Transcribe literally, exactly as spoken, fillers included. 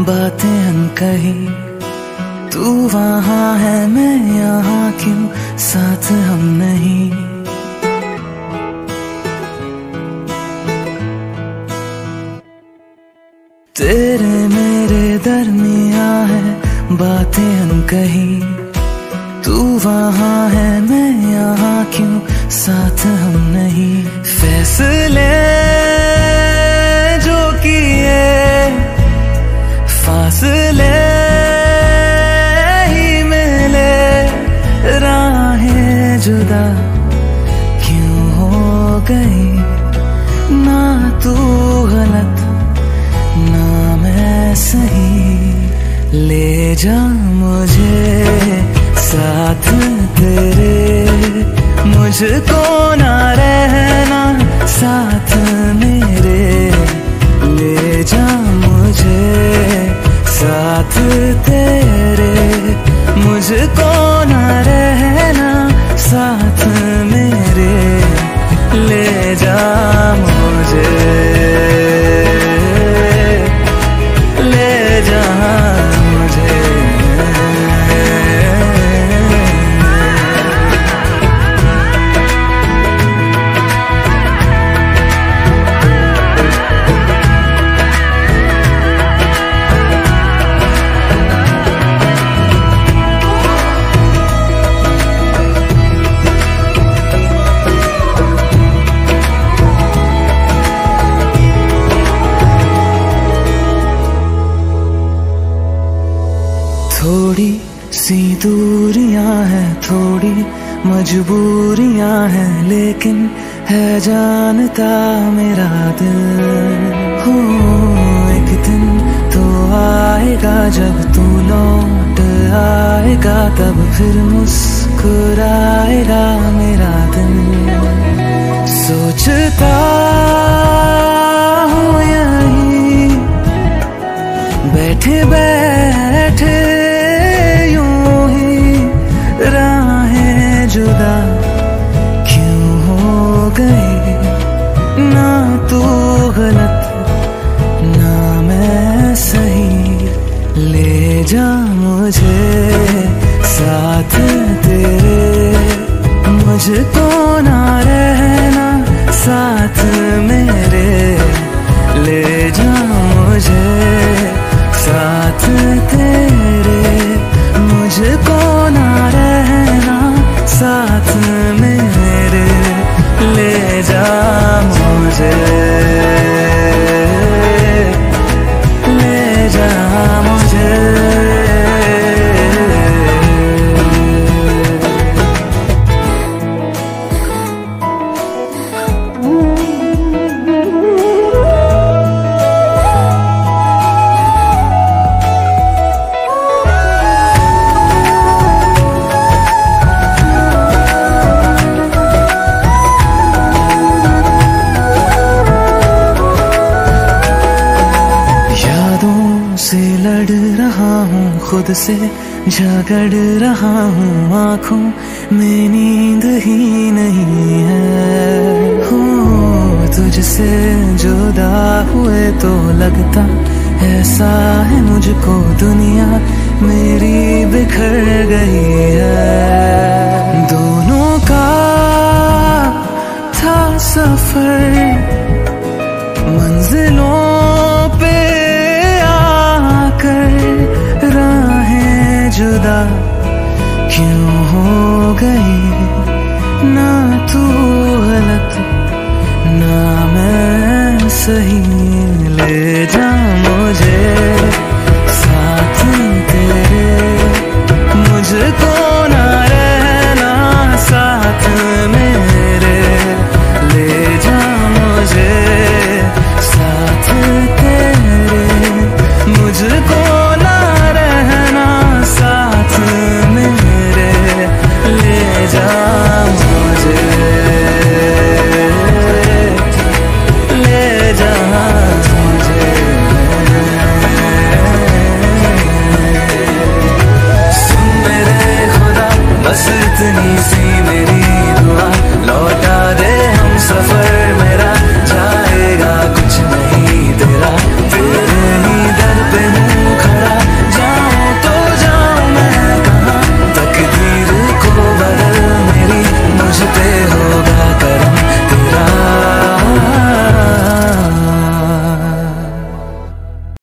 बातें अनकही, तू वहाँ है मैं यहाँ, क्यों साथ हम नहीं। तेरे मेरे दरमियाँ है बातें अनकही, तू वहाँ है मैं यहाँ, क्यों साथ हम नहीं। फैसले जो किए फासले ही मिले, राहें जुदा क्यों हो गई। ना तू गलत ना मैं सही, ले जा मुझे साथ तेरे, मुझको ना रहना साथ मेरे। ले जा मुझे साथ तेरे, मुझको ना रहना साथ मेरे। ले जा मुझे, ले जा मुझे। थोड़ी सी दूरियां हैं, थोड़ी मजबूरियां हैं, लेकिन है जानता मेरा दिल। हो एक दिन तो आएगा जब तू लौट आएगा, तब फिर मुस्कुराएगा मेरा दिल। सोचता हूँ यहीं बैठे बैठे जुदा क्यों हो गई। ना तू गलत ना मैं सही, ले जा मुझे साथ तेरे, मुझको ना रहना साथ मेरे। ले जा मुझे साथ तेरे, मुझको ना रहना साथ मेरे। ले जा मुझे, ले जा मुझे। खुद से झगड़ रहा हूँ, आँखों में नींद ही नहीं है। हो तुझसे जुदा हुए तो लगता ऐसा है मुझको दुनिया मेरी बिखर गई है। दोनों का था सफर, मंजिलों पे आकर राहें जुदा क्यों हो गई। ना तू गलत ना मैं सही, ले जा मुझे साथ तेरे, मुझको